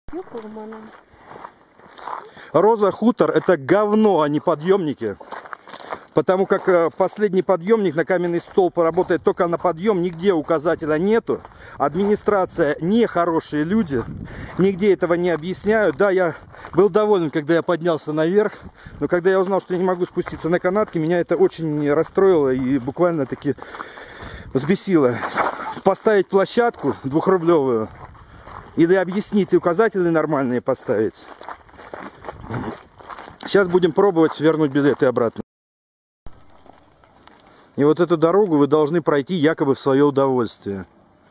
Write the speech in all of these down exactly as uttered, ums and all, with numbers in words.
Роза Хутор — это говно, а не подъемники. Потому как последний подъемник на каменный столб работает только на подъем, нигде указателя нету. Администрация не хорошие люди, нигде этого не объясняют. Да, я был доволен, когда я поднялся наверх, но когда я узнал, что я не могу спуститься на канатке, меня это очень расстроило и буквально-таки взбесило. Поставить площадку двухрублевую или объяснить, и указатели нормальные поставить. Сейчас будем пробовать вернуть билеты обратно. И вот эту дорогу вы должны пройти якобы в свое удовольствие,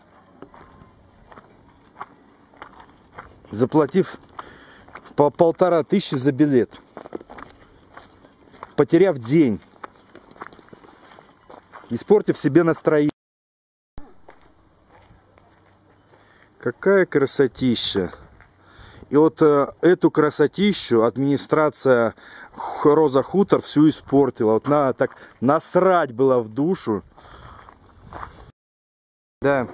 заплатив по полтора тысячи за билет, потеряв день, испортив себе настроение. Какая красотища! И вот э, эту красотищу администрация Роза Хутор всю испортила. Вот надо так насрать было в душу. Да.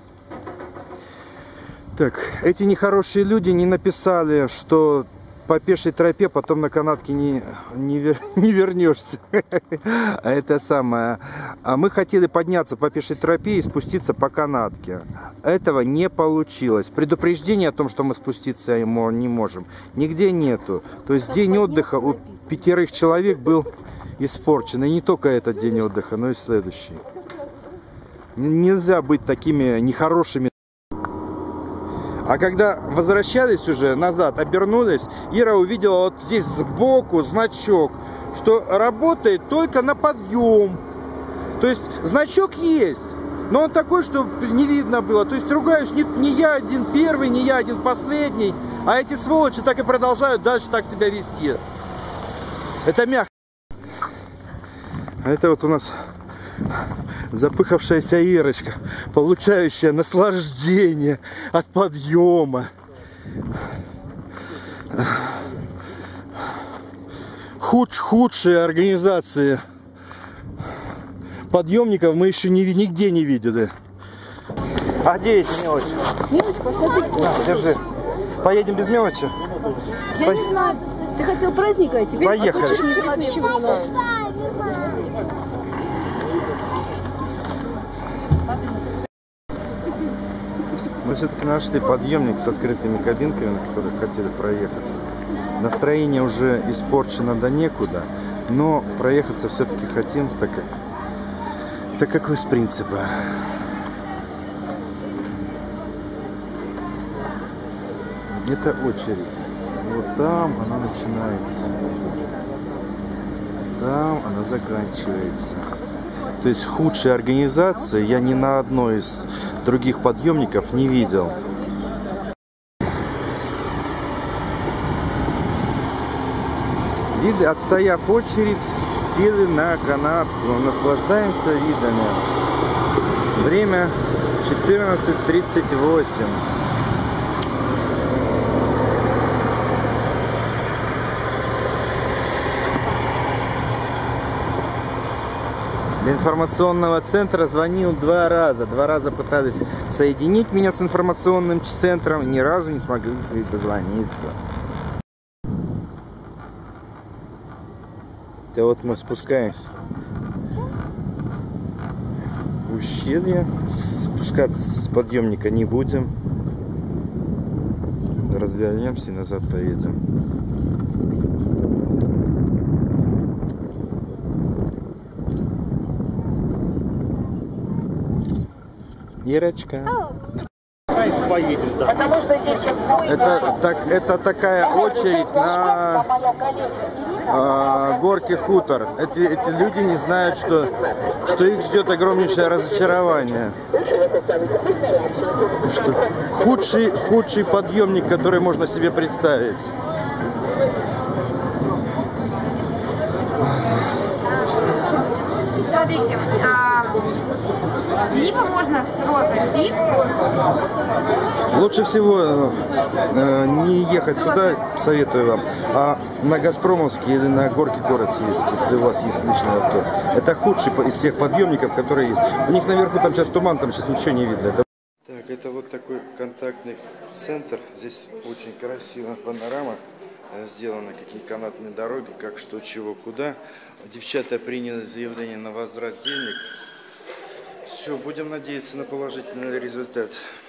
Так, эти нехорошие люди не написали, что по пешей тропе потом на канатке не, не, не вернешься. А это самое. А мы хотели подняться по пешей тропе и спуститься по канатке. Этого не получилось. Предупреждение о том, что мы спуститься не можем, нигде нету. То есть день отдыха у пятерых человек был испорчен. И не только этот день отдыха, но и следующий. Нельзя быть такими нехорошими. А когда возвращались уже назад, обернулись, Ира увидела вот здесь сбоку значок, что работает только на подъем. То есть значок есть, но он такой, что не видно было. То есть ругаюсь, не, не я один первый, не я один последний, а эти сволочи так и продолжают дальше так себя вести. Это мягко. А это вот у нас запыхавшаяся Ирочка, получающая наслаждение от подъема. Худ, худшие организации подъемников мы еще не, нигде не видели. А где эти мелочи? Мелочь, пошла. На, держи. Поедем без мелочи? Я По... не знаю. Ты хотел праздника, а теперь поехали. А хочешь, не ничего не надо. Мы все-таки нашли подъемник с открытыми кабинками, на которых хотели проехаться. Настроение уже испорчено до некуда, но проехаться все-таки хотим, так как, так как из принципа. Это очередь. Вот там она начинается. Там она заканчивается. То есть худшей организации я ни на одной из других подъемников не видел. Виды, отстояв очередь, сели на канатку, наслаждаемся видами. Время четырнадцать тридцать восемь. До информационного центра звонил два раза. Два раза пытались соединить меня с информационным центром, ни разу не смогли дозвониться. Да вот мы спускаемся в ущелье. Спускаться с подъемника не будем. Развернемся и назад поедем. Ирочка. Это, так, это такая очередь на э, горке Хутор. Эти, эти люди не знают, что, что их ждет огромнейшее разочарование. Что худший, худший подъемник, который можно себе представить. Смотрите, а, либо можно с розой фиг. Лучше всего э, не ехать сюда, советую вам, а на Газпромовский или на горки город съездить, если у вас есть личный авто. Это худший из всех подъемников, которые есть. У них наверху там сейчас туман, там сейчас ничего не видно. Это... Так, Так, это вот такой контактный центр. Здесь очень красивая панорама сделана, какие канатные дороги, как что, чего, куда. Девчата приняли заявление на возврат денег. Все, будем надеяться на положительный результат.